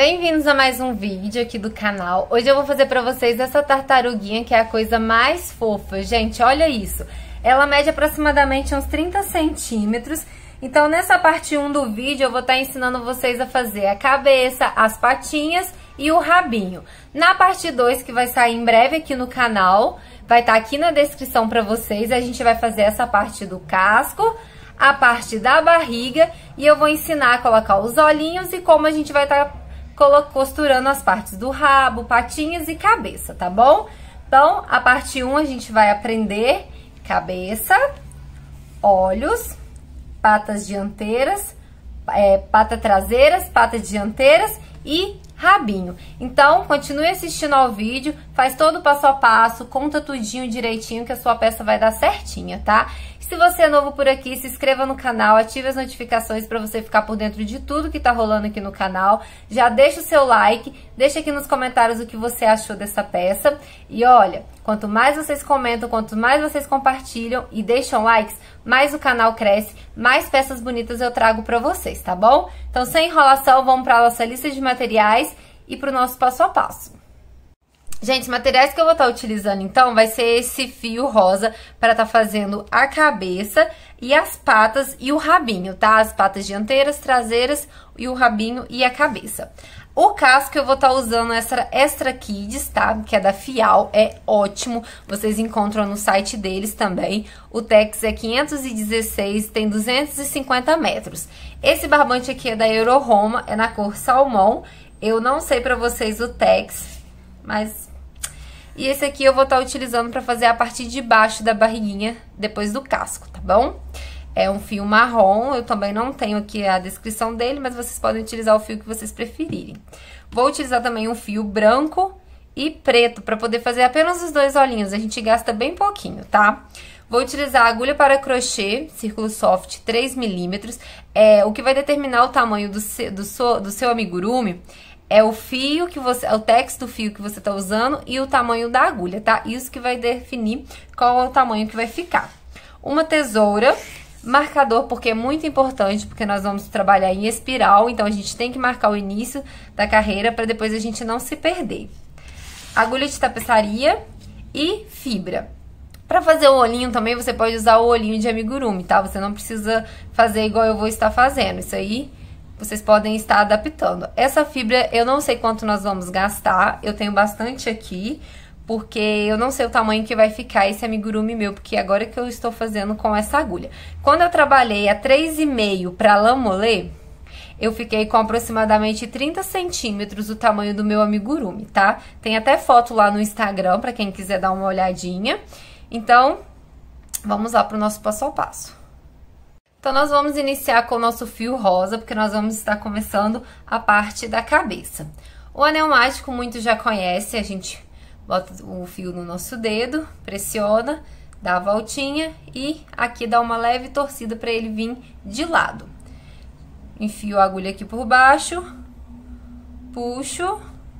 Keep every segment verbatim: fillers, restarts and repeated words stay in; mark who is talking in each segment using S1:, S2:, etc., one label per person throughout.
S1: Bem-vindos a mais um vídeo aqui do canal. Hoje eu vou fazer pra vocês essa tartaruguinha que é a coisa mais fofa. Gente, olha isso. Ela mede aproximadamente uns trinta centímetros. Então, nessa parte um do vídeo, eu vou estar ensinando vocês a fazer a cabeça, as patinhas e o rabinho. Na parte dois, que vai sair em breve aqui no canal, vai estar aqui na descrição pra vocês. A gente vai fazer essa parte do casco, a parte da barriga, e eu vou ensinar a colocar os olhinhos e como a gente vai estar costurando as partes do rabo, patinhas e cabeça, tá bom? Então, a parte um a gente vai aprender cabeça, olhos, patas dianteiras, é, patas traseiras, patas dianteiras e rabinho. Então, continue assistindo ao vídeo, faz todo o passo a passo, conta tudinho direitinho que a sua peça vai dar certinha, tá? Se você é novo por aqui, se inscreva no canal, ative as notificações para você ficar por dentro de tudo que tá rolando aqui no canal. Já deixa o seu like, deixa aqui nos comentários o que você achou dessa peça. E olha, quanto mais vocês comentam, quanto mais vocês compartilham e deixam likes, mais o canal cresce, mais peças bonitas eu trago para vocês, tá bom? Então, sem enrolação, vamos para a nossa lista de materiais e para o nosso passo a passo. Gente, os materiais que eu vou estar utilizando, então, vai ser esse fio rosa para estar fazendo a cabeça e as patas e o rabinho, tá? As patas dianteiras, traseiras e o rabinho e a cabeça. O casco eu vou estar usando essa Extra Kids, tá? Que é da Fial, é ótimo. Vocês encontram no site deles também. O Tex é quinhentos e dezesseis, tem duzentos e cinquenta metros. Esse barbante aqui é da Euro Roma, é na cor salmão. Eu não sei pra vocês o Tex, mas... E esse aqui eu vou estar utilizando pra fazer a parte de baixo da barriguinha, depois do casco, tá bom? É um fio marrom, eu também não tenho aqui a descrição dele, mas vocês podem utilizar o fio que vocês preferirem. Vou utilizar também um fio branco e preto pra poder fazer apenas os dois olhinhos, a gente gasta bem pouquinho, tá? Vou utilizar a agulha para crochê, círculo soft, três milímetros. É, o que vai determinar o tamanho do seu, do seu, do seu amigurumi é o fio que você, é o tex do fio que você tá usando e o tamanho da agulha, tá? Isso que vai definir qual é o tamanho que vai ficar. Uma tesoura, marcador, porque é muito importante, porque nós vamos trabalhar em espiral, então a gente tem que marcar o início da carreira para depois a gente não se perder. Agulha de tapeçaria e fibra. Para fazer o olhinho também, você pode usar o olhinho de amigurumi, tá? Você não precisa fazer igual eu vou estar fazendo, isso aí... Vocês podem estar adaptando. Essa fibra, eu não sei quanto nós vamos gastar. Eu tenho bastante aqui, porque eu não sei o tamanho que vai ficar esse amigurumi meu, porque agora que eu estou fazendo com essa agulha. Quando eu trabalhei a três e meio para lã molê, eu fiquei com aproximadamente trinta centímetros o tamanho do meu amigurumi, tá? Tem até foto lá no Instagram, para quem quiser dar uma olhadinha. Então, vamos lá para o nosso passo a passo. Então, nós vamos iniciar com o nosso fio rosa, porque nós vamos estar começando a parte da cabeça. O anel mágico, muitos já conhecem, a gente bota o fio no nosso dedo, pressiona, dá a voltinha e aqui dá uma leve torcida para ele vir de lado. Enfio a agulha aqui por baixo, puxo,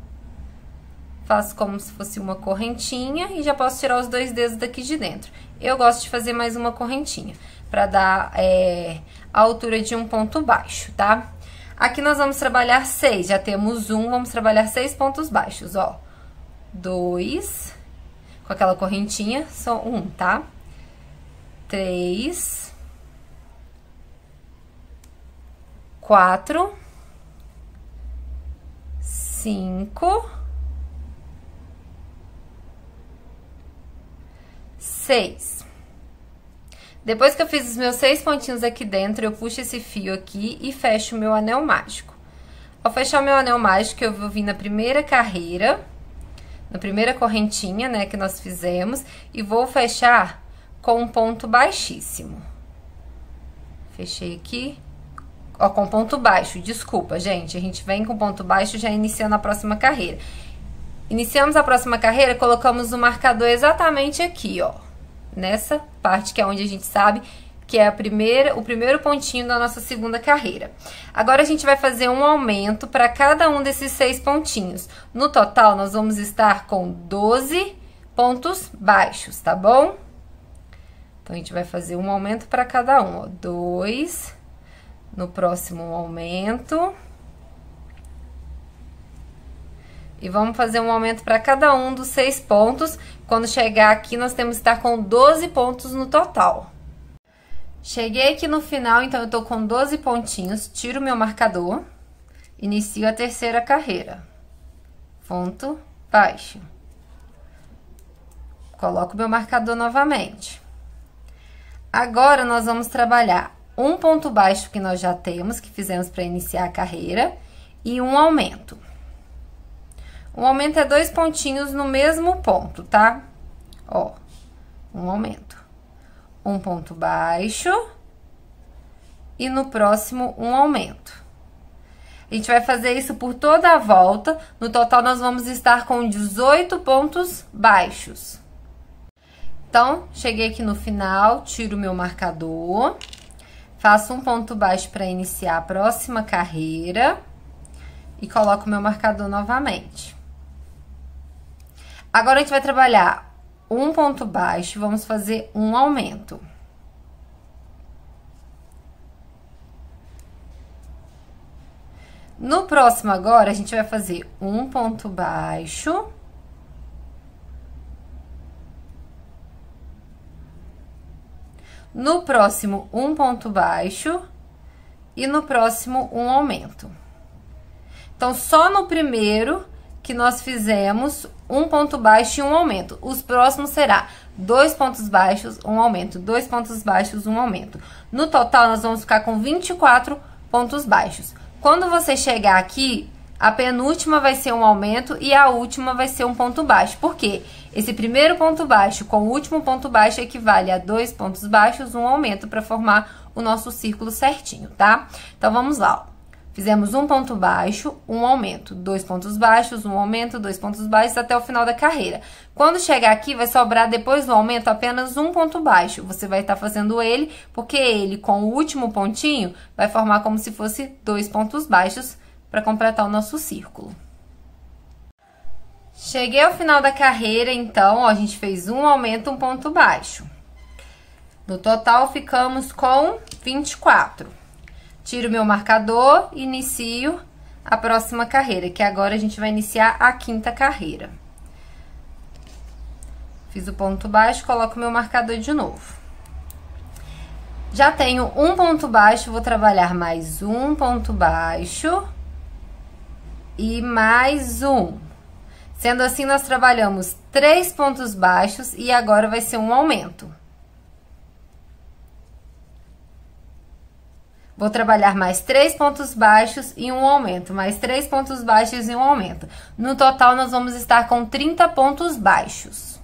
S1: faço como se fosse uma correntinha e já posso tirar os dois dedos daqui de dentro. Eu gosto de fazer mais uma correntinha, para dar é, a altura de um ponto baixo, tá? Aqui nós vamos trabalhar seis, já temos um, vamos trabalhar seis pontos baixos, ó. Dois, com aquela correntinha, só um, tá? Três, quatro, cinco, seis. Depois que eu fiz os meus seis pontinhos aqui dentro, eu puxo esse fio aqui e fecho o meu anel mágico. Ao fechar o meu anel mágico, eu vou vir na primeira carreira, na primeira correntinha, né, que nós fizemos, e vou fechar com um ponto baixíssimo. Fechei aqui, ó, com ponto baixo, desculpa, gente, a gente vem com ponto baixo já iniciando a próxima carreira. Iniciamos a próxima carreira, colocamos o marcador exatamente aqui, ó. Nessa parte que é onde a gente sabe que é a primeira, o primeiro pontinho da nossa segunda carreira. Agora, a gente vai fazer um aumento para cada um desses seis pontinhos. No total, nós vamos estar com doze pontos baixos, tá bom? Então, a gente vai fazer um aumento para cada um, ó. Dois, no próximo aumento. E vamos fazer um aumento para cada um dos seis pontos. Quando chegar aqui, nós temos que estar com doze pontos no total. Cheguei aqui no final, então eu tô com doze pontinhos. Tiro meu marcador. Inicio a terceira carreira. Ponto baixo. Coloco meu marcador novamente. Agora, nós vamos trabalhar um ponto baixo que nós já temos, que fizemos para iniciar a carreira, e um aumento. O aumento é dois pontinhos no mesmo ponto, tá? Ó, um aumento. Um ponto baixo e no próximo um aumento. A gente vai fazer isso por toda a volta. No total, nós vamos estar com dezoito pontos baixos. Então, cheguei aqui no final, tiro o meu marcador, faço um ponto baixo para iniciar a próxima carreira e coloco o meu marcador novamente. Agora, a gente vai trabalhar um ponto baixo e vamos fazer um aumento. No próximo agora, a gente vai fazer um ponto baixo. No próximo, um ponto baixo. E no próximo, um aumento. Então, só no primeiro que nós fizemos um ponto baixo e um aumento. Os próximos será dois pontos baixos, um aumento, dois pontos baixos, um aumento. No total, nós vamos ficar com vinte e quatro pontos baixos. Quando você chegar aqui, a penúltima vai ser um aumento e a última vai ser um ponto baixo. Por quê? Esse primeiro ponto baixo com o último ponto baixo equivale a dois pontos baixos, um aumento, para formar o nosso círculo certinho, tá? Então, vamos lá, ó. Fizemos um ponto baixo, um aumento, dois pontos baixos, um aumento, dois pontos baixos, até o final da carreira. Quando chegar aqui, vai sobrar depois do aumento apenas um ponto baixo. Você vai estar fazendo ele, porque ele, com o último pontinho, vai formar como se fosse dois pontos baixos para completar o nosso círculo. Cheguei ao final da carreira, então, ó, a gente fez um aumento, um ponto baixo. No total, ficamos com vinte e quatro. Tiro meu marcador e inicio a próxima carreira, que agora a gente vai iniciar a quinta carreira. Fiz o ponto baixo, coloco meu marcador de novo. Já tenho um ponto baixo, vou trabalhar mais um ponto baixo e mais um. Sendo assim, nós trabalhamos três pontos baixos e agora vai ser um aumento. Vou trabalhar mais três pontos baixos e um aumento, mais três pontos baixos e um aumento. No total, nós vamos estar com trinta pontos baixos.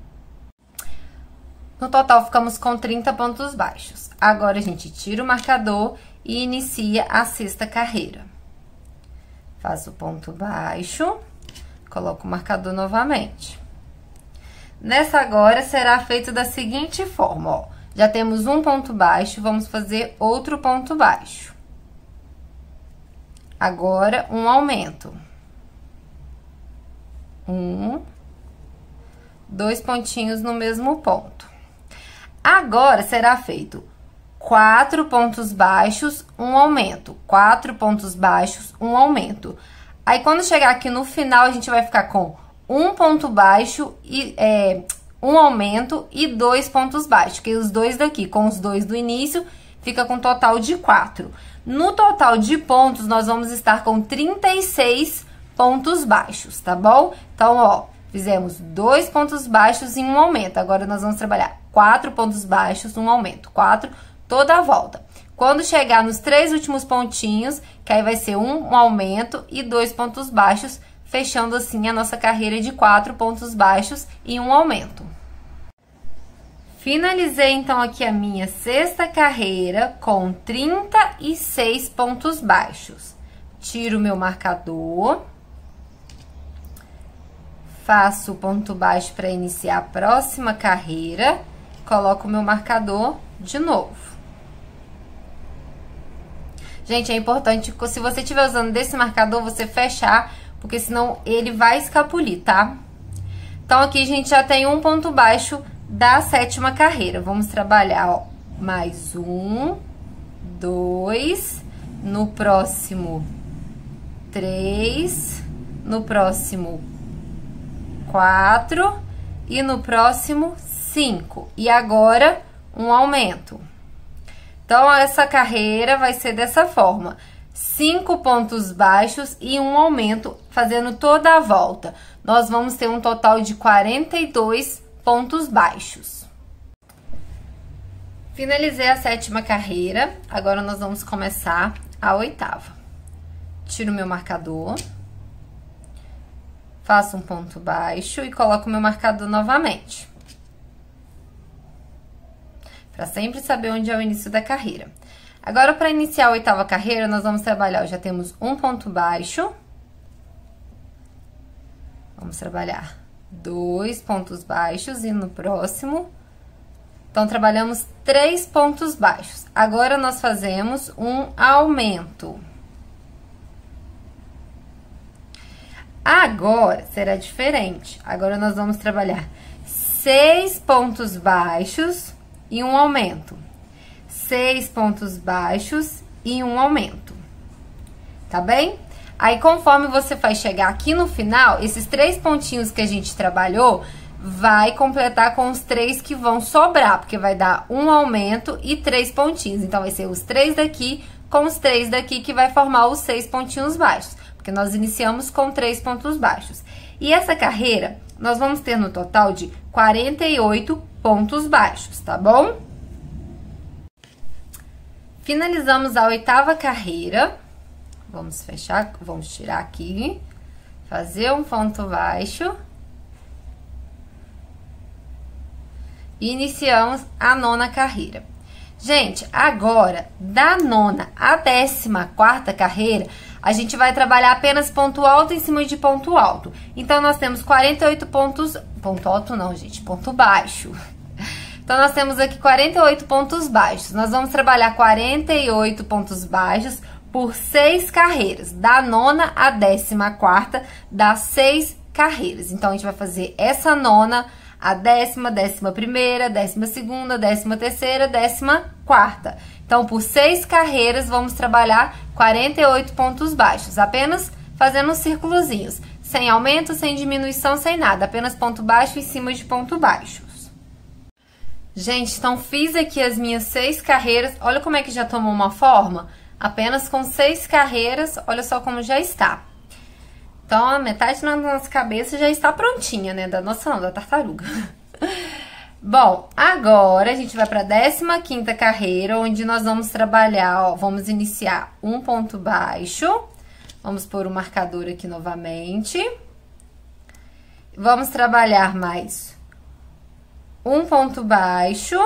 S1: No total, ficamos com trinta pontos baixos. Agora, a gente tira o marcador e inicia a sexta carreira. Faço o ponto baixo, coloco o marcador novamente. Nessa agora, será feito da seguinte forma, ó. Já temos um ponto baixo, vamos fazer outro ponto baixo. Agora, um aumento. Um, dois pontinhos no mesmo ponto. Agora, será feito quatro pontos baixos, um aumento. Quatro pontos baixos, um aumento. Aí, quando chegar aqui no final, a gente vai ficar com um ponto baixo e... É, um aumento e dois pontos baixos, que os dois daqui, com os dois do início, fica com um total de quatro. No total de pontos, nós vamos estar com trinta e seis pontos baixos, tá bom? Então, ó, fizemos dois pontos baixos e um aumento. Agora, nós vamos trabalhar quatro pontos baixos, um aumento, quatro, toda a volta. Quando chegar nos três últimos pontinhos, que aí vai ser um, um aumento e dois pontos baixos, fechando assim a nossa carreira de quatro pontos baixos e um aumento. Finalizei, então, aqui a minha sexta carreira com trinta e seis pontos baixos. Tiro o meu marcador. Faço o ponto baixo para iniciar a próxima carreira. Coloco o meu marcador de novo. Gente, é importante, se você estiver usando desse marcador, você fechar, porque senão ele vai escapulir, tá? Então, aqui a gente já tem um ponto baixo da sétima carreira. Vamos trabalhar, ó, mais um, dois, no próximo, três, no próximo quatro e no próximo cinco. E agora, um aumento. Então, essa carreira vai ser dessa forma. Cinco pontos baixos e um aumento, fazendo toda a volta. Nós vamos ter um total de quarenta e dois pontos baixos. Finalizei a sétima carreira, agora nós vamos começar a oitava. Tiro meu marcador, faço um ponto baixo e coloco meu marcador novamente. Para sempre saber onde é o início da carreira. Agora, para iniciar a oitava carreira, nós vamos trabalhar, já temos um ponto baixo. Vamos trabalhar dois pontos baixos e no próximo. Então, trabalhamos três pontos baixos. Agora, nós fazemos um aumento. Agora, será diferente. Agora, nós vamos trabalhar seis pontos baixos e um aumento. Seis pontos baixos e um aumento. Tá bem? Aí, conforme você vai chegar aqui no final, esses três pontinhos que a gente trabalhou, vai completar com os três que vão sobrar, porque vai dar um aumento e três pontinhos. Então, vai ser os três daqui com os três daqui que vai formar os seis pontinhos baixos, porque nós iniciamos com três pontos baixos. E essa carreira, nós vamos ter no total de quarenta e oito pontos baixos, tá bom? Finalizamos a oitava carreira. Vamos fechar, vamos tirar aqui, fazer um ponto baixo. E iniciamos a nona carreira. Gente, agora, da nona à décima quarta carreira, a gente vai trabalhar apenas ponto alto em cima de ponto alto. Então, nós temos quarenta e oito pontos... Ponto alto não, gente, ponto baixo. Então, nós temos aqui quarenta e oito pontos baixos. Nós vamos trabalhar quarenta e oito pontos baixos por seis carreiras. Da nona à décima quarta, dá seis carreiras. Então, a gente vai fazer essa nona, a décima, décima primeira, décima segunda, décima terceira, décima quarta. Então, por seis carreiras, vamos trabalhar quarenta e oito pontos baixos. Apenas fazendo uns círculozinhos. Sem aumento, sem diminuição, sem nada. Apenas ponto baixo em cima de ponto baixos. Gente, então fiz aqui as minhas seis carreiras. Olha como é que já tomou uma forma. Apenas com seis carreiras, olha só como já está. Então, a metade da nossa cabeça já está prontinha, né? Da nossa não, da tartaruga. Bom, agora a gente vai para a décima quinta carreira, onde nós vamos trabalhar, ó, vamos iniciar um ponto baixo. Vamos pôr o marcador aqui novamente. Vamos trabalhar mais um ponto baixo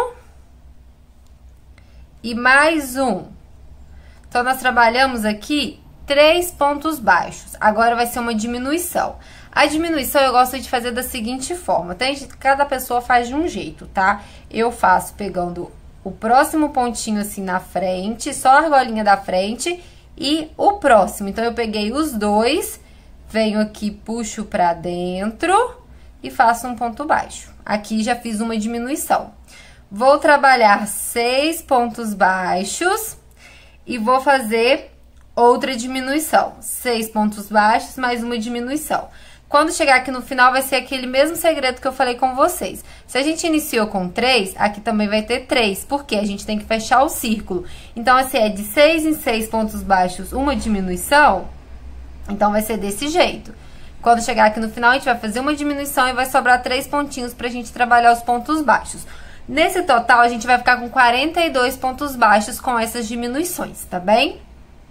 S1: e mais um. Então, nós trabalhamos aqui três pontos baixos. Agora, vai ser uma diminuição. A diminuição eu gosto de fazer da seguinte forma. Tem, cada pessoa faz de um jeito, tá? Eu faço pegando o próximo pontinho assim na frente, só a argolinha da frente e o próximo. Então, eu peguei os dois, venho aqui, puxo pra dentro e faço um ponto baixo. Aqui já fiz uma diminuição. Vou trabalhar seis pontos baixos e vou fazer outra diminuição. Seis pontos baixos, mais uma diminuição. Quando chegar aqui no final, vai ser aquele mesmo segredo que eu falei com vocês. Se a gente iniciou com três, aqui também vai ter três, porque a gente tem que fechar o círculo. Então, assim, é de seis em seis pontos baixos, uma diminuição. Então, vai ser desse jeito. Quando chegar aqui no final, a gente vai fazer uma diminuição e vai sobrar três pontinhos pra gente trabalhar os pontos baixos. Nesse total, a gente vai ficar com quarenta e dois pontos baixos com essas diminuições, tá bem?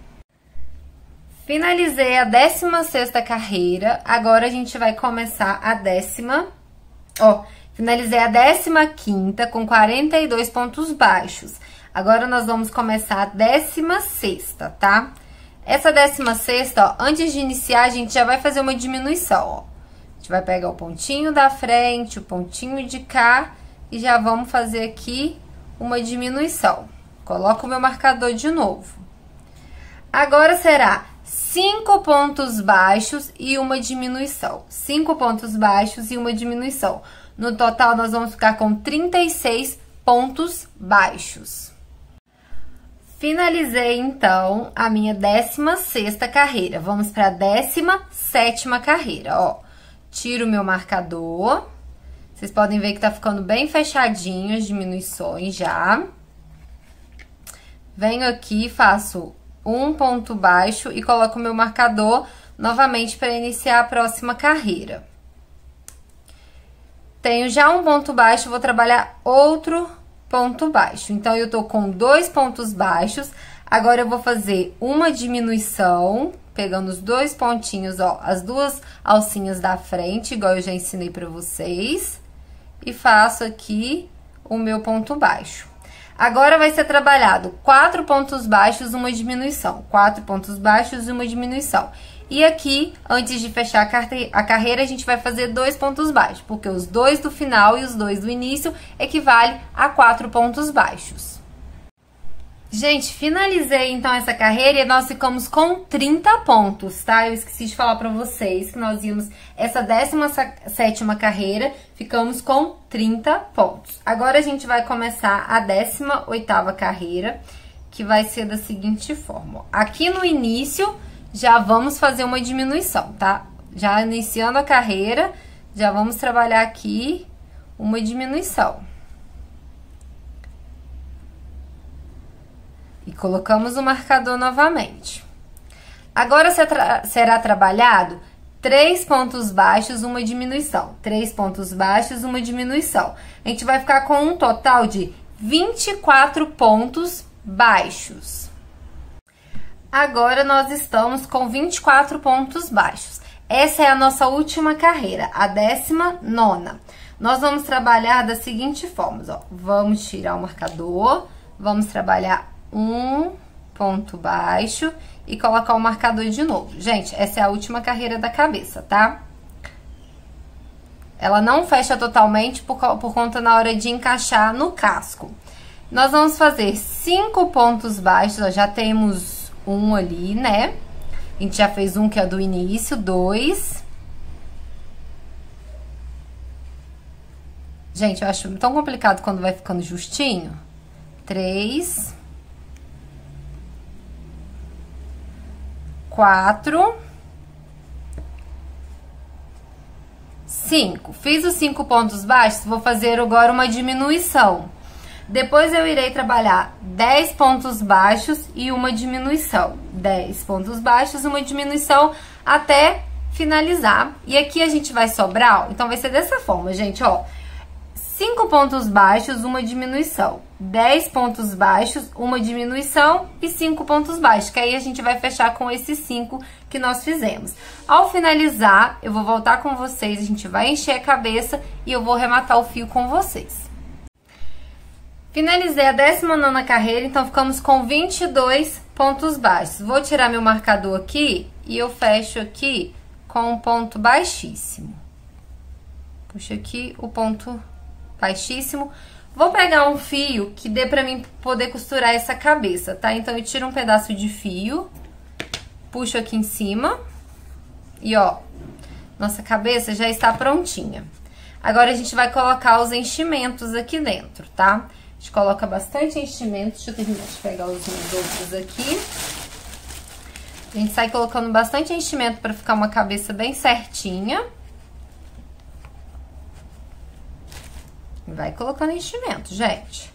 S1: Finalizei a décima sexta carreira, agora a gente vai começar a décima... Ó, finalizei a décima quinta com quarenta e dois pontos baixos. Agora, nós vamos começar a décima sexta, tá? Essa décima sexta, ó, antes de iniciar, a gente já vai fazer uma diminuição, ó. A gente vai pegar o pontinho da frente, o pontinho de cá e já vamos fazer aqui uma diminuição. Coloco o meu marcador de novo. Agora, será cinco pontos baixos e uma diminuição. Cinco pontos baixos e uma diminuição. No total, nós vamos ficar com trinta e seis pontos baixos. Finalizei, então, a minha décima sexta carreira. Vamos para a décima sétima carreira, ó. Tiro o meu marcador. Vocês podem ver que tá ficando bem fechadinho as diminuições já. Venho aqui, faço um ponto baixo e coloco o meu marcador novamente para iniciar a próxima carreira. Tenho já um ponto baixo, vou trabalhar outro ponto baixo. Então, eu tô com dois pontos baixos. Agora, eu vou fazer uma diminuição, pegando os dois pontinhos, ó, as duas alcinhas da frente, igual eu já ensinei pra vocês. E faço aqui o meu ponto baixo. Agora, vai ser trabalhado quatro pontos baixos, uma diminuição. Quatro pontos baixos e uma diminuição. E aqui, antes de fechar a carreira, a gente vai fazer dois pontos baixos, porque os dois do final e os dois do início equivalem a quatro pontos baixos. Gente, finalizei então essa carreira e nós ficamos com trinta pontos, tá? Eu esqueci de falar pra vocês que nós íamos essa décima sétima carreira, ficamos com trinta pontos. Agora a gente vai começar a décima oitava carreira, que vai ser da seguinte forma. Aqui no início, já vamos fazer uma diminuição, tá? Já iniciando a carreira, já vamos trabalhar aqui uma diminuição. E colocamos o marcador novamente. Agora será trabalhado três pontos baixos, uma diminuição. Três pontos baixos, uma diminuição. A gente vai ficar com um total de vinte e quatro pontos baixos. Agora, nós estamos com vinte e quatro pontos baixos. Essa é a nossa última carreira, a décima nona. Nós vamos trabalhar da seguinte forma, ó. Vamos tirar o marcador, vamos trabalhar um ponto baixo e colocar o marcador de novo. Gente, essa é a última carreira da cabeça, tá? Ela não fecha totalmente por, por conta na hora de encaixar no casco. Nós vamos fazer cinco pontos baixos, ó, já temos um ali, né? A gente já fez um que é do início, dois. Gente, eu acho tão complicado quando vai ficando justinho. Três. Quatro. Cinco. Fiz os cinco pontos baixos, vou fazer agora uma diminuição. Depois eu irei trabalhar dez pontos baixos e uma diminuição. dez pontos baixos, uma diminuição até finalizar. E aqui a gente vai sobrar, então vai ser dessa forma, gente, ó. cinco pontos baixos, uma diminuição. dez pontos baixos, uma diminuição e cinco pontos baixos. Que aí a gente vai fechar com esses cinco que nós fizemos. Ao finalizar, eu vou voltar com vocês, a gente vai encher a cabeça e eu vou rematar o fio com vocês. Finalizei a décima nona carreira, então ficamos com vinte e dois pontos baixos. Vou tirar meu marcador aqui e eu fecho aqui com um ponto baixíssimo. Puxo aqui o ponto baixíssimo. Vou pegar um fio que dê pra mim poder costurar essa cabeça, tá? Então, eu tiro um pedaço de fio, puxo aqui em cima e, ó, nossa cabeça já está prontinha. Agora, a gente vai colocar os enchimentos aqui dentro, tá? A gente coloca bastante enchimento. Deixa eu terminar de pegar os meus outros aqui. A gente sai colocando bastante enchimento pra ficar uma cabeça bem certinha. Vai colocando enchimento, gente.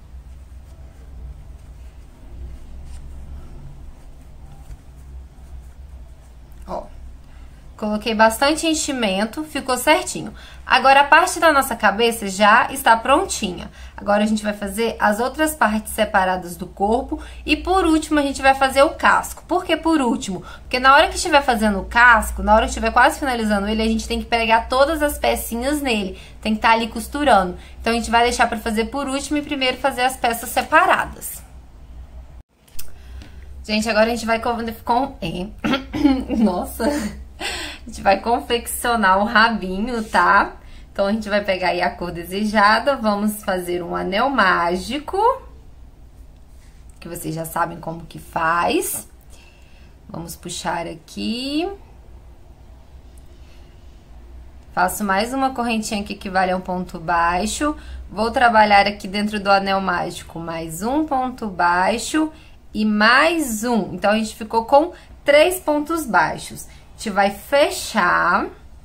S1: Ó, coloquei bastante enchimento, ficou certinho. Agora, a parte da nossa cabeça já está prontinha. Agora, a gente vai fazer as outras partes separadas do corpo. E, por último, a gente vai fazer o casco. Por que por último? Porque na hora que estiver fazendo o casco, na hora que estiver quase finalizando ele, a gente tem que pegar todas as pecinhas nele. Tem que estar ali costurando. Então, a gente vai deixar para fazer por último e primeiro fazer as peças separadas. Gente, agora a gente vai... Com... com... Nossa... A gente vai confeccionar o rabinho, tá? Então, a gente vai pegar aí a cor desejada, vamos fazer um anel mágico, que vocês já sabem como que faz. Vamos puxar aqui. Faço mais uma correntinha que equivale a um ponto baixo. Vou trabalhar aqui dentro do anel mágico mais um ponto baixo e mais um. Então, a gente ficou com três pontos baixos. A gente vai fechar.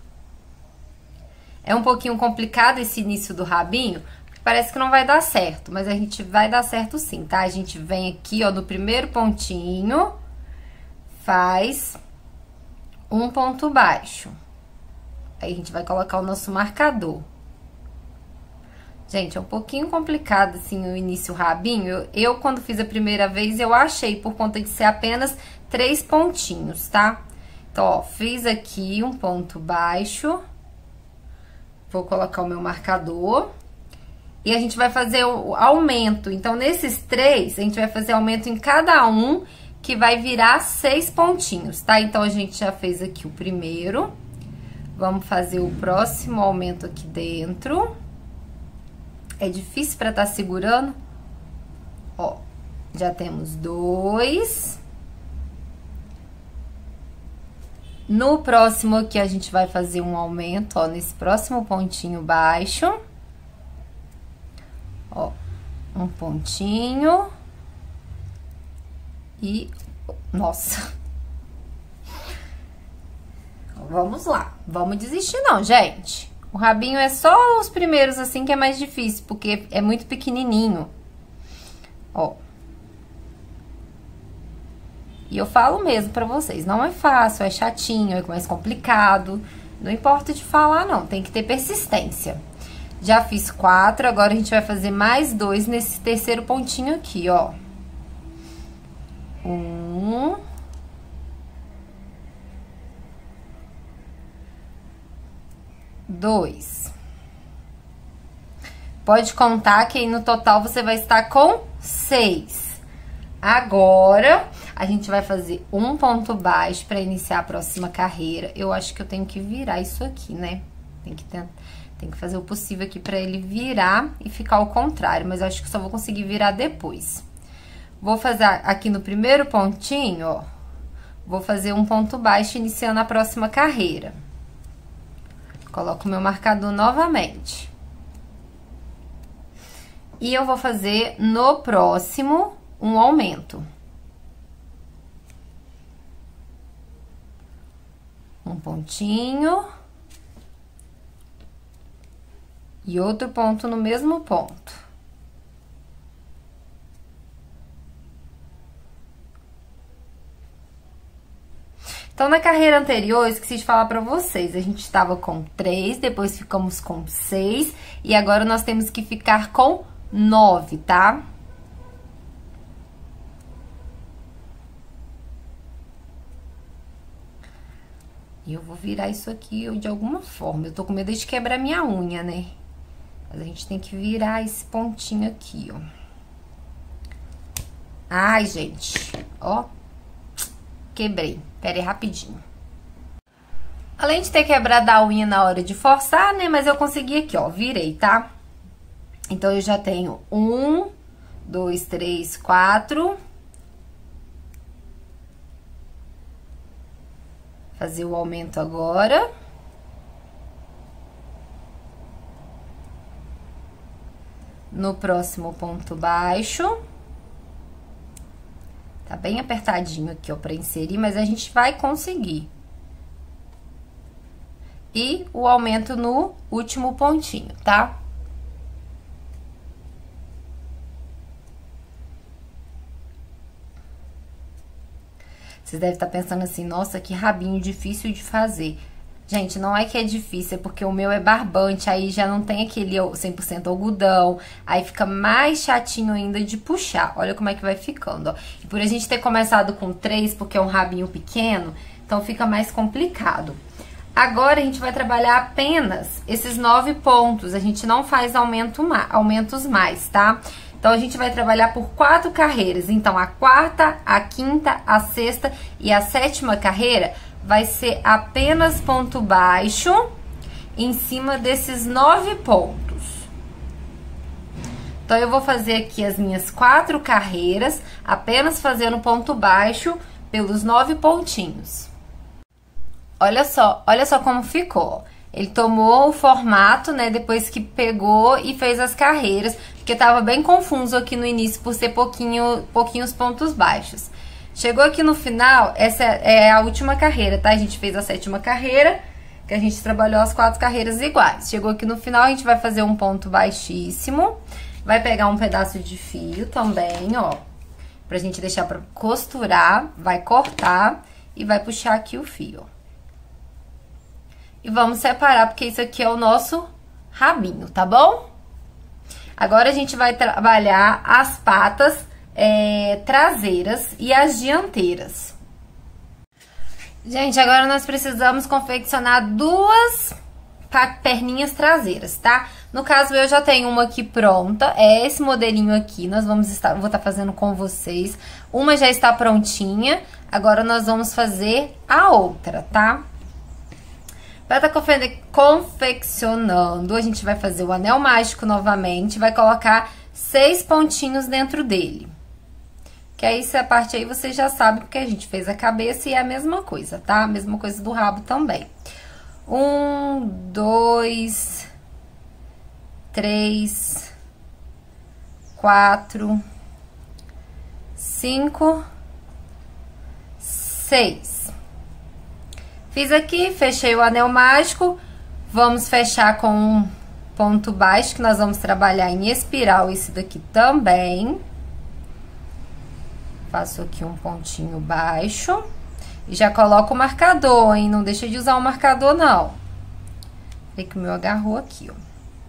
S1: É um pouquinho complicado esse início do rabinho, porque parece que não vai dar certo, mas a gente vai dar certo sim, tá? A gente vem aqui, ó, no primeiro pontinho, faz um ponto baixo. Aí, a gente vai colocar o nosso marcador. Gente, é um pouquinho complicado, assim, o início rabinho. Eu, eu, quando fiz a primeira vez, eu achei, por conta de ser apenas três pontinhos, tá? Então, ó, fiz aqui um ponto baixo. Vou colocar o meu marcador. E a gente vai fazer o aumento. Então, nesses três, a gente vai fazer aumento em cada um, que vai virar seis pontinhos, tá? Então, a gente já fez aqui o primeiro. Vamos fazer o próximo aumento aqui dentro. É difícil pra estar segurando. Ó, já temos dois. No próximo aqui, a gente vai fazer um aumento, ó, nesse próximo pontinho baixo. Ó, um pontinho. E, nossa. Vamos lá. Vamos desistir não, gente. O rabinho é só os primeiros, assim, que é mais difícil, porque é muito pequenininho. Ó. E eu falo mesmo pra vocês, não é fácil, é chatinho, é mais complicado. Não importa de falar, não, tem que ter persistência. Já fiz quatro, agora a gente vai fazer mais dois nesse terceiro pontinho aqui, ó. Um... Dois. Pode contar que aí no total você vai estar com seis. Agora, a gente vai fazer um ponto baixo para iniciar a próxima carreira. Eu acho que eu tenho que virar isso aqui, né? Tem que, tentar, tem que fazer o possível aqui para ele virar e ficar ao contrário, mas eu acho que só vou conseguir virar depois. Vou fazer aqui no primeiro pontinho, ó. Vou fazer um ponto baixo iniciando a próxima carreira. Coloco o meu marcador novamente. E eu vou fazer no próximo um aumento. Um pontinho. E outro ponto no mesmo ponto. Então, na carreira anterior, eu esqueci de falar pra vocês, a gente estava com três, depois ficamos com seis, e agora nós temos que ficar com nove, tá? E eu vou virar isso aqui de alguma forma, eu tô com medo de quebrar minha unha, né? Mas a gente tem que virar esse pontinho aqui, ó. Ai, gente, ó. Quebrei. Pera aí, rapidinho. Além de ter quebrado a unha na hora de forçar, né? Mas eu consegui aqui, ó. Virei, tá? Então, eu já tenho um, dois, três, quatro. Fazer o aumento agora. No próximo ponto baixo. Tá bem apertadinho aqui, ó, pra inserir, mas a gente vai conseguir. E o aumento no último pontinho, tá? Vocês devem estar pensando assim, nossa, que rabinho difícil de fazer. Gente, não é que é difícil, é porque o meu é barbante, aí já não tem aquele cem por cento algodão, aí fica mais chatinho ainda de puxar. Olha como é que vai ficando, ó. E por a gente ter começado com três, porque é um rabinho pequeno, então fica mais complicado. Agora, a gente vai trabalhar apenas esses nove pontos, a gente não faz aumento, aumentos mais, tá? Então, a gente vai trabalhar por quatro carreiras. Então, a quarta, a quinta, a sexta e a sétima carreira vai ser apenas ponto baixo em cima desses nove pontos. Então, eu vou fazer aqui as minhas quatro carreiras, apenas fazendo ponto baixo pelos nove pontinhos. Olha só, olha só como ficou. Ele tomou o formato, né, depois que pegou e fez as carreiras, porque tava bem confuso aqui no início por ser pouquinho, pouquinhos pontos baixos. Chegou aqui no final, essa é a última carreira, tá? A gente fez a sétima carreira, que a gente trabalhou as quatro carreiras iguais. Chegou aqui no final, a gente vai fazer um ponto baixíssimo, vai pegar um pedaço de fio também, ó, pra gente deixar pra costurar, vai cortar e vai puxar aqui o fio, ó. E vamos separar, porque isso aqui é o nosso rabinho, tá bom? Agora a gente vai trabalhar as patas é, traseiras e as dianteiras. Gente, agora nós precisamos confeccionar duas perninhas traseiras, tá? No caso, eu já tenho uma aqui pronta, é esse modelinho aqui, nós vamos estar, vou estar fazendo com vocês. Uma já está prontinha, agora nós vamos fazer a outra, tá? Para estar confeccionando, a gente vai fazer o anel mágico novamente, vai colocar seis pontinhos dentro dele. Que aí, essa parte aí você já sabe, porque a gente fez a cabeça e é a mesma coisa, tá? A mesma coisa do rabo também. Um, dois, três, quatro, cinco, seis. Fiz aqui, fechei o anel mágico, vamos fechar com um ponto baixo, que nós vamos trabalhar em espiral esse daqui também. Faço aqui um pontinho baixo e já coloco o marcador, hein? Não deixa de usar o marcador, não. Peraí que o meu agarrou aqui, ó.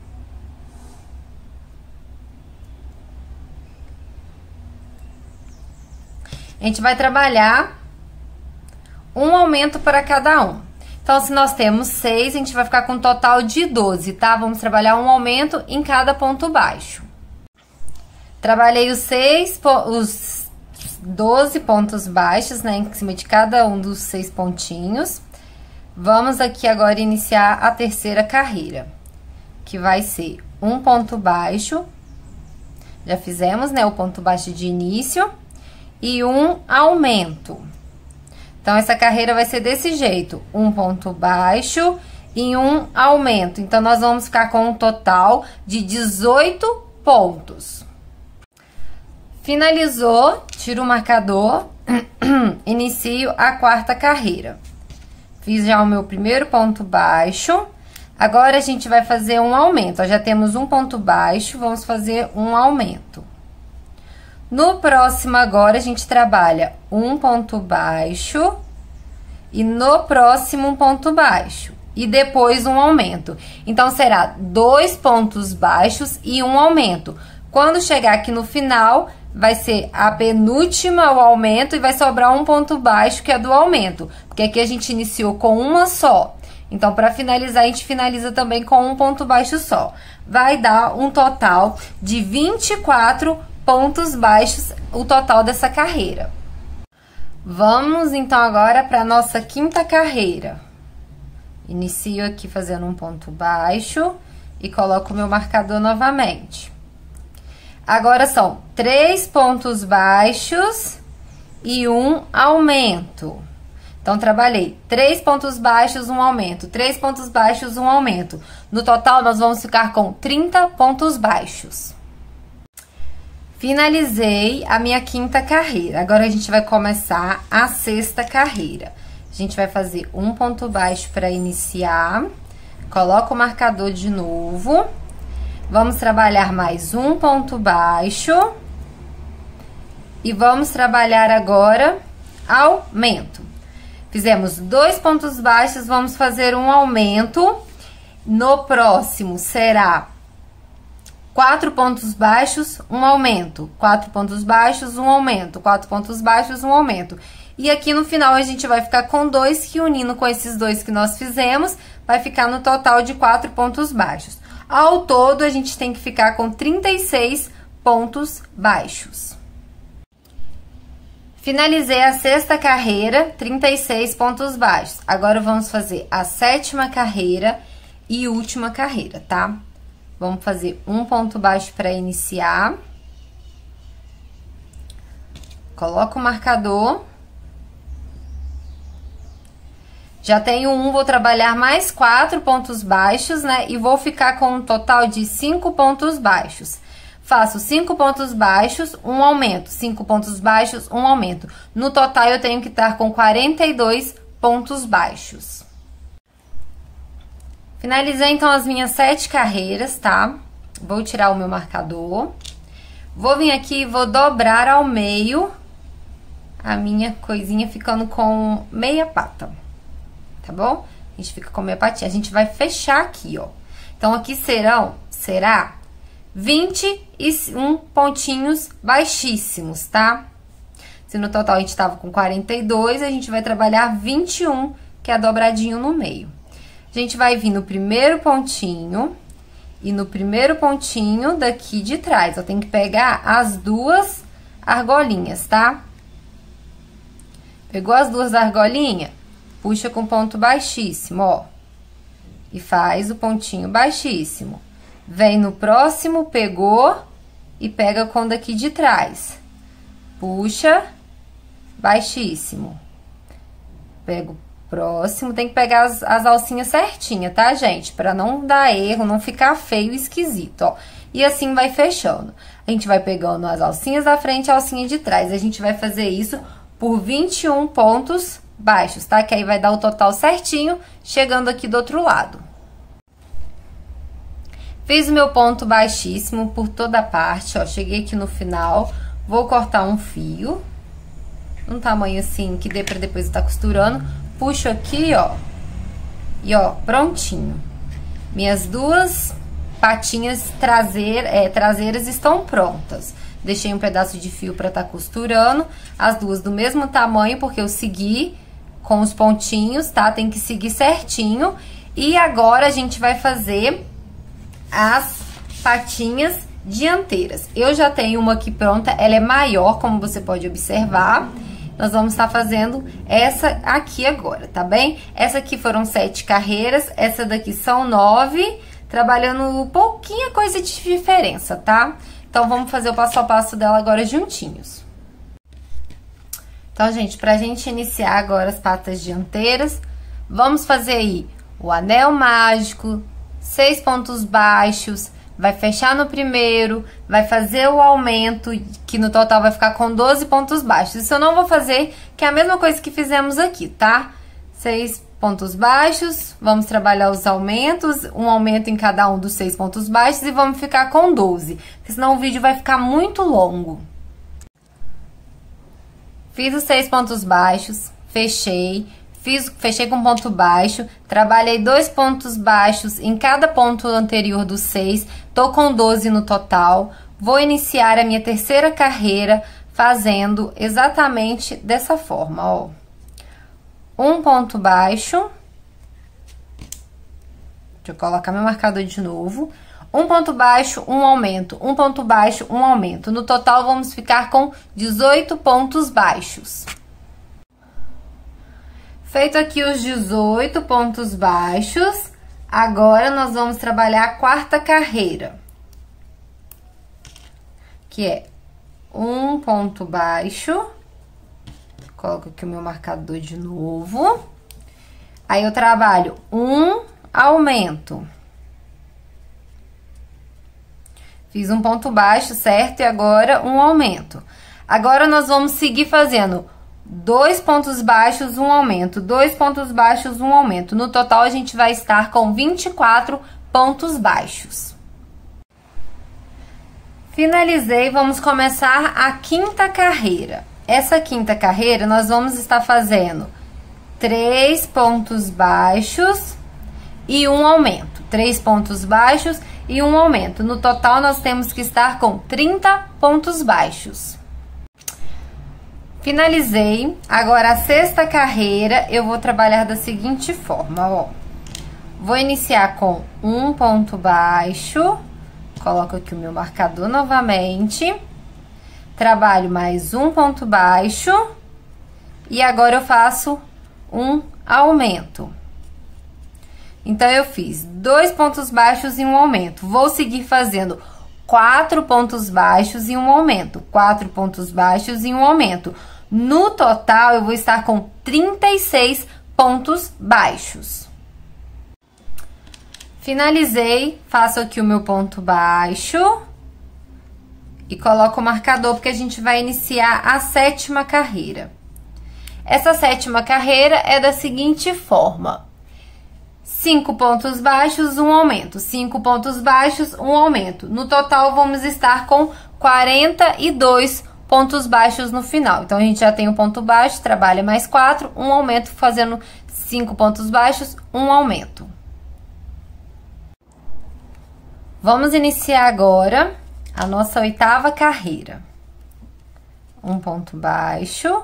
S1: A gente vai trabalhar um aumento para cada um. Então, se nós temos seis, a gente vai ficar com um total de doze, tá? Vamos trabalhar um aumento em cada ponto baixo. Trabalhei os seis, os doze pontos baixos, né? Em cima de cada um dos seis pontinhos. Vamos aqui agora iniciar a terceira carreira, que vai ser um ponto baixo. Já fizemos, né? O ponto baixo de início e um aumento. Então, essa carreira vai ser desse jeito, um ponto baixo e um aumento. Então, nós vamos ficar com um total de dezoito pontos. Finalizou, tiro o marcador, inicio a quarta carreira. Fiz já o meu primeiro ponto baixo, agora a gente vai fazer um aumento. Ó, já temos um ponto baixo, vamos fazer um aumento. No próximo agora, a gente trabalha um ponto baixo e no próximo um ponto baixo. E depois um aumento. Então, será dois pontos baixos e um aumento. Quando chegar aqui no final, vai ser a penúltima o aumento e vai sobrar um ponto baixo, que é do aumento. Porque aqui a gente iniciou com uma só. Então, para finalizar, a gente finaliza também com um ponto baixo só. Vai dar um total de vinte e quatro pontos baixos, o total dessa carreira. Vamos, então, agora para nossa quinta carreira. Inicio aqui fazendo um ponto baixo e coloco o meu marcador novamente. Agora, são três pontos baixos e um aumento. Então, trabalhei três pontos baixos, um aumento, três pontos baixos, um aumento. No total, nós vamos ficar com trinta pontos baixos. Finalizei a minha quinta carreira. Agora, a gente vai começar a sexta carreira. A gente vai fazer um ponto baixo para iniciar. Coloca o marcador de novo. Vamos trabalhar mais um ponto baixo. E vamos trabalhar agora aumento. Fizemos dois pontos baixos, vamos fazer um aumento. No próximo será quatro pontos baixos, um aumento. Quatro pontos baixos, um aumento. Quatro pontos baixos, um aumento. E aqui no final a gente vai ficar com dois, que unindo com esses dois que nós fizemos, vai ficar no total de quatro pontos baixos. Ao todo, a gente tem que ficar com trinta e seis pontos baixos. Finalizei a sexta carreira, trinta e seis pontos baixos. Agora, vamos fazer a sétima carreira e última carreira, tá? Vamos fazer um ponto baixo para iniciar. Coloca o marcador. Já tenho um, vou trabalhar mais quatro pontos baixos, né? E vou ficar com um total de cinco pontos baixos. Faço cinco pontos baixos, um aumento. cinco pontos baixos, um aumento. No total, eu tenho que estar com quarenta e dois pontos baixos. Finalizei, então, as minhas sete carreiras, tá? Vou tirar o meu marcador. Vou vir aqui e vou dobrar ao meio a minha coisinha, ficando com meia pata. Tá bom? A gente fica com meia patinha. A gente vai fechar aqui, ó. Então, aqui serão, será vinte e um pontinhos baixíssimos, tá? Se no total a gente tava com quarenta e dois, a gente vai trabalhar vinte e um, que é dobradinho no meio. A gente vai vir no primeiro pontinho e no primeiro pontinho daqui de trás. Eu tenho que pegar as duas argolinhas, tá? Pegou as duas argolinhas? Puxa com ponto baixíssimo, ó. E faz o pontinho baixíssimo. Vem no próximo, pegou e pega com daqui de trás. Puxa, baixíssimo. Pega o próximo, tem que pegar as, as alcinhas certinha, tá, gente? Pra não dar erro, não ficar feio e esquisito, ó. E assim vai fechando. A gente vai pegando as alcinhas da frente e a alcinha de trás. A gente vai fazer isso por vinte e um pontos baixos, tá? Que aí vai dar o total certinho, chegando aqui do outro lado. Fiz o meu ponto baixíssimo por toda a parte, ó. Cheguei aqui no final, vou cortar um fio, um tamanho assim, que dê pra depois estar costurando. Puxo aqui, ó, e ó, prontinho. Minhas duas patinhas traseira, é, traseiras estão prontas. Deixei um pedaço de fio pra estar costurando, as duas do mesmo tamanho, porque eu segui com os pontinhos, tá? Tem que seguir certinho. E agora a gente vai fazer as patinhas dianteiras. Eu já tenho uma aqui pronta, ela é maior, como você pode observar. Nós vamos estar fazendo essa aqui agora, tá bem? Essa aqui foram sete carreiras, essa daqui são nove, trabalhando pouquinha coisa de diferença, tá? Então, vamos fazer o passo a passo dela agora juntinhos. Então, gente, pra gente iniciar agora as patas dianteiras, vamos fazer aí o anel mágico, seis pontos baixos, vai fechar no primeiro, vai fazer o aumento, que no total vai ficar com doze pontos baixos. Isso eu não vou fazer, que é a mesma coisa que fizemos aqui, tá? Seis pontos baixos, vamos trabalhar os aumentos, um aumento em cada um dos seis pontos baixos e vamos ficar com doze, porque senão o vídeo vai ficar muito longo. Fiz os seis pontos baixos, fechei. Fiz, fechei com ponto baixo, trabalhei dois pontos baixos em cada ponto anterior dos seis, tô com doze no total. Vou iniciar a minha terceira carreira fazendo exatamente dessa forma, ó. Um ponto baixo. Deixa eu colocar meu marcador de novo. Um ponto baixo, um aumento, um ponto baixo, um aumento. No total, vamos ficar com dezoito pontos baixos. Feito aqui os dezoito pontos baixos, agora nós vamos trabalhar a quarta carreira, que é um ponto baixo, coloco aqui o meu marcador de novo, aí eu trabalho um aumento, fiz um ponto baixo, certo? E agora um aumento. Agora nós vamos seguir fazendo dois pontos baixos, um aumento, dois pontos baixos, um aumento. No total, a gente vai estar com vinte e quatro pontos baixos. Finalizei, vamos começar a quinta carreira. Essa quinta carreira, nós vamos estar fazendo três pontos baixos e um aumento. Três pontos baixos e um aumento. No total, nós temos que estar com trinta pontos baixos. Finalizei. Agora, a sexta carreira, eu vou trabalhar da seguinte forma, ó. Vou iniciar com um ponto baixo, coloco aqui o meu marcador novamente, trabalho mais um ponto baixo, e agora eu faço um aumento. Então, eu fiz dois pontos baixos e um aumento. Vou seguir fazendo quatro pontos baixos e um aumento, quatro pontos baixos e um aumento. No total, eu vou estar com trinta e seis pontos baixos. Finalizei, faço aqui o meu ponto baixo e coloco o marcador, porque a gente vai iniciar a sétima carreira. Essa sétima carreira é da seguinte forma: cinco pontos baixos, um aumento, cinco pontos baixos, um aumento. No total, vamos estar com quarenta e dois pontos baixos no final. Então, a gente já tem um ponto baixo, trabalha mais quatro, um aumento, fazendo cinco pontos baixos, um aumento. Vamos iniciar agora a nossa oitava carreira. Um ponto baixo.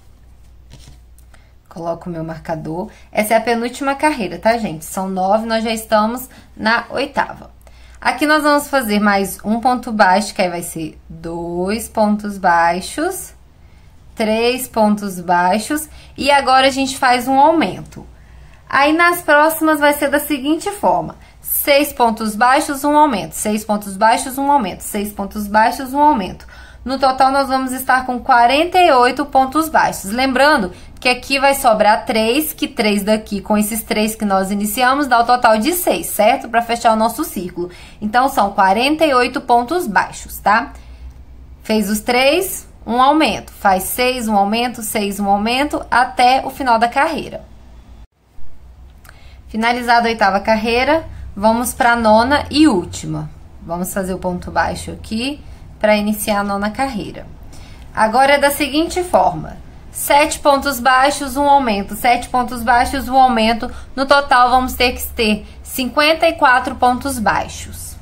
S1: Coloco o meu marcador. Essa é a penúltima carreira, tá, gente? São nove, nós já estamos na oitava. Aqui nós vamos fazer mais um ponto baixo, que aí vai ser dois pontos baixos, três pontos baixos, e agora a gente faz um aumento. Aí, nas próximas, vai ser da seguinte forma: seis pontos baixos, um aumento, seis pontos baixos, um aumento, seis pontos baixos, um aumento. No total, nós vamos estar com quarenta e oito pontos baixos. Lembrando que aqui vai sobrar três, que três daqui, com esses três que nós iniciamos, dá o total de seis, certo? Para fechar o nosso círculo. Então, são quarenta e oito pontos baixos, tá? Fez os três, um aumento. Faz seis, um aumento, seis, um aumento, até o final da carreira. Finalizada a oitava carreira, vamos para a nona e última. Vamos fazer o ponto baixo aqui para iniciar a nona carreira. Agora é da seguinte forma: sete pontos baixos, um aumento, sete pontos baixos, um aumento. No total, vamos ter que ter cinquenta e quatro pontos baixos.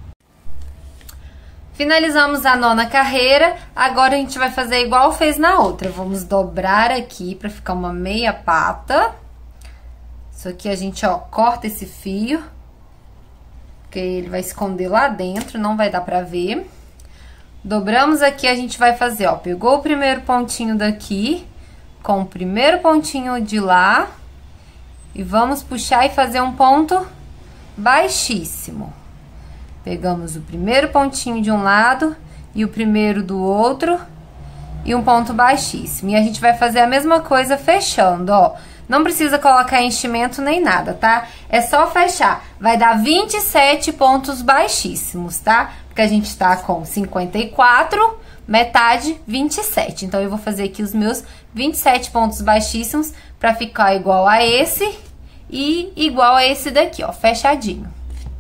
S1: Finalizamos a nona carreira. Agora a gente vai fazer igual fez na outra. Vamos dobrar aqui para ficar uma meia pata. Isso aqui a gente, ó, corta esse fio, porque ele vai esconder lá dentro, não vai dar pra ver. Dobramos aqui, a gente vai fazer, ó, pegou o primeiro pontinho daqui com o primeiro pontinho de lá e vamos puxar e fazer um ponto baixíssimo. Pegamos o primeiro pontinho de um lado e o primeiro do outro e um ponto baixíssimo. E a gente vai fazer a mesma coisa fechando, ó. Não precisa colocar enchimento nem nada, tá? É só fechar. Vai dar vinte e sete pontos baixíssimos, tá? Porque a gente tá com cinquenta e quatro, metade, vinte e sete. Então, eu vou fazer aqui os meus vinte e sete pontos baixíssimos pra ficar igual a esse e igual a esse daqui, ó, fechadinho.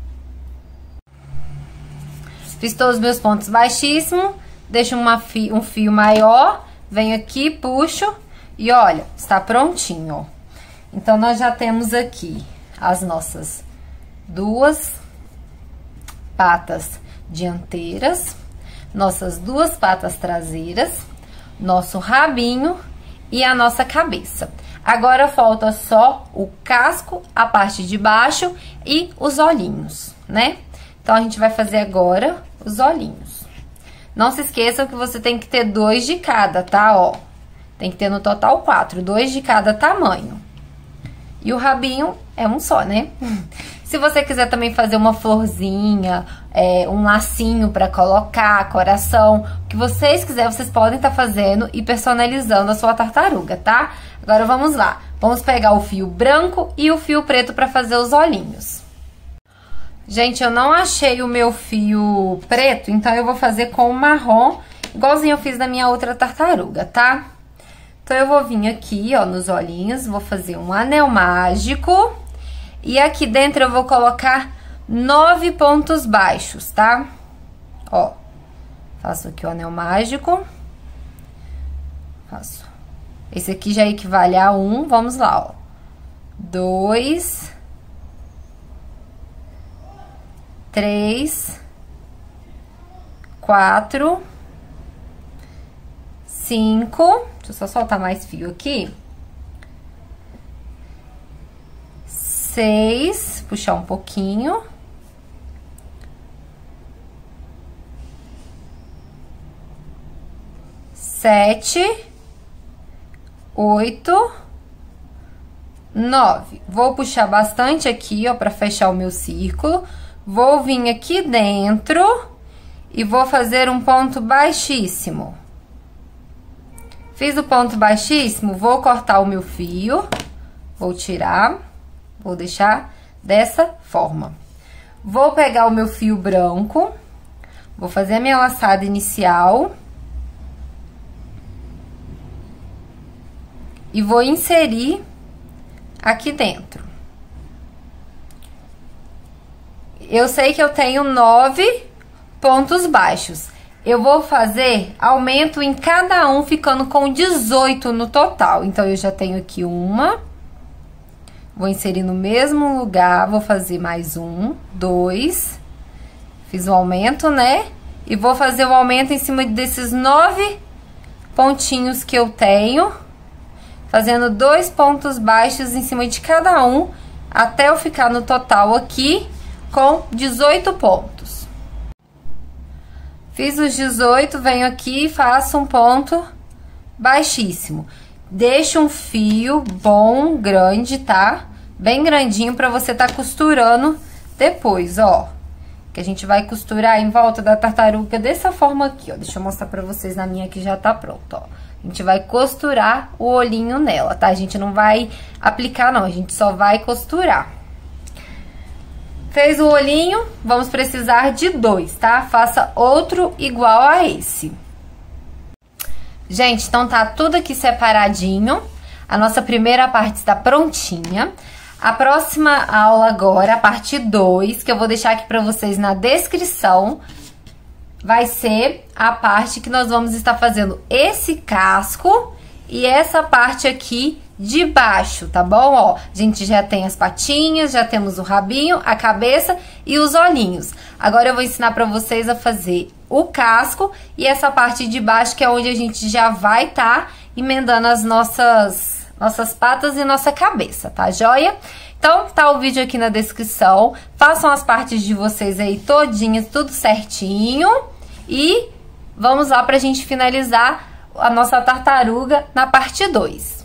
S1: Fiz todos os meus pontos baixíssimos, deixo uma fi- um fio maior, venho aqui, puxo e olha, está prontinho, ó. Então, nós já temos aqui as nossas duas patas dianteiras, nossas duas patas traseiras, nosso rabinho e a nossa cabeça. Agora, falta só o casco, a parte de baixo e os olhinhos, né? Então, a gente vai fazer agora os olhinhos. Não se esqueçam que você tem que ter dois de cada, tá? Ó, tem que ter no total quatro, dois de cada tamanho. E o rabinho é um só, né? Se você quiser também fazer uma florzinha, é, um lacinho pra colocar, coração, o que vocês quiserem, vocês podem estar fazendo e personalizando a sua tartaruga, tá? Agora, vamos lá. Vamos pegar o fio branco e o fio preto pra fazer os olhinhos. Gente, eu não achei o meu fio preto, então eu vou fazer com o marrom, igualzinho eu fiz da minha outra tartaruga, tá? Então, eu vou vir aqui, ó, nos olhinhos, vou fazer um anel mágico. E aqui dentro eu vou colocar nove pontos baixos, tá? Ó, faço aqui o anel mágico. Faço. Esse aqui já equivale a um, vamos lá, ó. Dois. Três. Quatro. Cinco. Deixa eu só soltar mais fio aqui. Seis, puxar um pouquinho. Sete. Oito. Nove. Vou puxar bastante aqui, ó, pra fechar o meu círculo. Vou vir aqui dentro e vou fazer um ponto Vou tirar, vou deixar dessa forma. Vou pegar o meu fio branco, vou fazer a minha laçada inicial. E vou inserir aqui dentro. Eu sei que eu tenho nove pontos baixos. Eu vou fazer aumento em cada um, ficando com dezoito no total. Então, eu já tenho aqui uma. Vou inserir no mesmo lugar, vou fazer mais um, dois. Fiz o aumento, né? E vou fazer o aumento em cima desses nove pontinhos que eu tenho. Fazendo dois pontos baixos em cima de cada um, até eu ficar no total aqui com dezoito pontos. Fiz os dezoito, venho aqui e faço um ponto baixíssimo. Deixo um fio bom, grande, tá? Bem grandinho pra você tá costurando depois, ó. Que a gente vai costurar em volta da tartaruga dessa forma aqui, ó. Deixa eu mostrar pra vocês na minha que já tá pronta, ó. A gente vai costurar o olhinho nela, tá? A gente não vai aplicar, não. A gente só vai costurar. Fez o olhinho, vamos precisar de dois, tá? Faça outro igual a esse. Gente, então tá tudo aqui separadinho. A nossa primeira parte está prontinha. A próxima aula agora, a parte dois, que eu vou deixar aqui pra vocês na descrição, vai ser a parte que nós vamos estar fazendo esse casco e essa parte aqui de baixo, tá bom? Ó, a gente já tem as patinhas, já temos o rabinho, a cabeça e os olhinhos. Agora eu vou ensinar pra vocês a fazer o casco e essa parte de baixo, que é onde a gente já vai tá emendando as nossas, nossas patas e nossa cabeça, tá joia? Então, tá o vídeo aqui na descrição. Façam as partes de vocês aí todinhas, tudo certinho. E vamos lá pra gente finalizar a nossa tartaruga na parte dois.